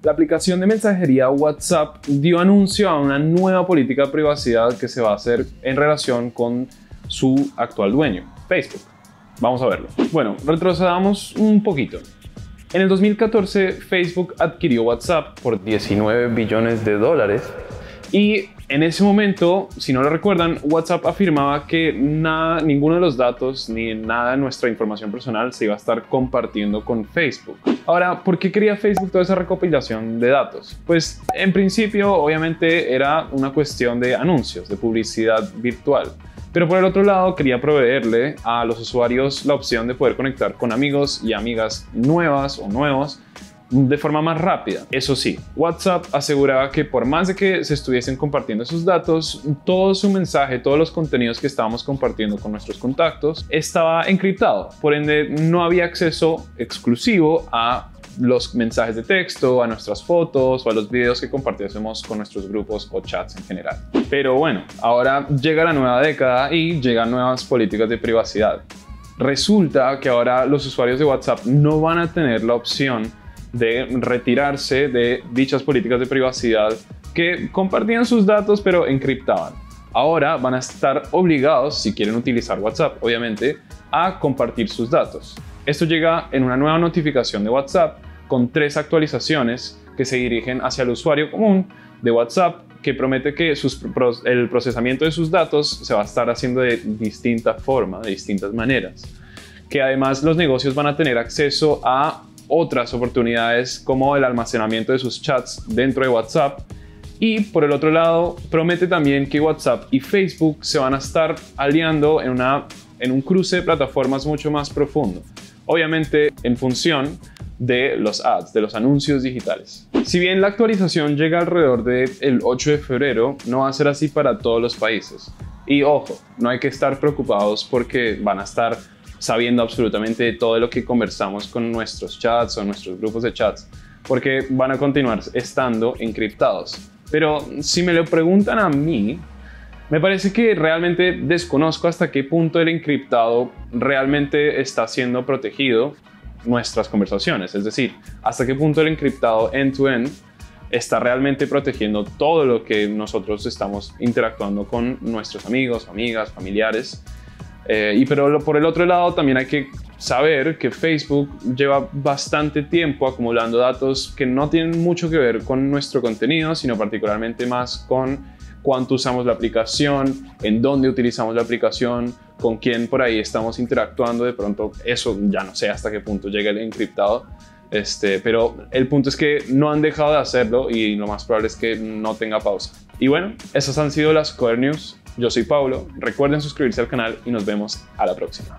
la aplicación de mensajería WhatsApp dio anuncio a una nueva política de privacidad que se va a hacer en relación con su actual dueño, Facebook. Vamos a verlo. Bueno, retrocedamos un poquito. En el 2014, Facebook adquirió WhatsApp por $19 billones y en ese momento, si no lo recuerdan, WhatsApp afirmaba que ninguno de los datos ni nada de nuestra información personal se iba a estar compartiendo con Facebook. Ahora, ¿por qué quería Facebook toda esa recopilación de datos? Pues en principio, obviamente, era una cuestión de anuncios, de publicidad virtual. Pero por el otro lado, quería proveerle a los usuarios la opción de poder conectar con amigos y amigas nuevas o nuevos de forma más rápida. Eso sí, WhatsApp aseguraba que por más de que se estuviesen compartiendo esos datos, todo su mensaje, todos los contenidos que estábamos compartiendo con nuestros contactos estaba encriptado. Por ende, no había acceso exclusivo a los mensajes de texto, a nuestras fotos o a los videos que compartiésemos con nuestros grupos o chats en general. Pero bueno, ahora llega la nueva década y llegan nuevas políticas de privacidad. Resulta que ahora los usuarios de WhatsApp no van a tener la opción de retirarse de dichas políticas de privacidad que compartían sus datos pero encriptaban. Ahora van a estar obligados, si quieren utilizar WhatsApp, obviamente, a compartir sus datos. Esto llega en una nueva notificación de WhatsApp con 3 actualizaciones que se dirigen hacia el usuario común de WhatsApp, que promete que el procesamiento de sus datos se va a estar haciendo de distinta forma, de distintas maneras. Que además los negocios van a tener acceso a otras oportunidades como el almacenamiento de sus chats dentro de WhatsApp. Y por el otro lado, promete también que WhatsApp y Facebook se van a estar aliando en un cruce de plataformas mucho más profundo. Obviamente en función de los ads, de los anuncios digitales. Si bien la actualización llega alrededor del 8 de febrero, no va a ser así para todos los países. Y ojo, no hay que estar preocupados porque van a estar sabiendo absolutamente todo lo que conversamos con nuestros chats o nuestros grupos de chats, porque van a continuar estando encriptados. Pero si me lo preguntan a mí, me parece que realmente desconozco hasta qué punto el encriptado realmente está siendo protegido nuestras conversaciones. Es decir, hasta qué punto el encriptado end-to-end está realmente protegiendo todo lo que nosotros estamos interactuando con nuestros amigos, amigas, familiares. Pero por el otro lado también hay que saber que Facebook lleva bastante tiempo acumulando datos que no tienen mucho que ver con nuestro contenido, sino particularmente más con cuánto usamos la aplicación, en dónde utilizamos la aplicación, con quién por ahí estamos interactuando. De pronto eso ya no sé hasta qué punto llega el encriptado, pero el punto es que no han dejado de hacerlo y lo más probable es que no tenga pausa. Y bueno, esas han sido las Coder News. Yo soy Paulo, recuerden suscribirse al canal y nos vemos a la próxima.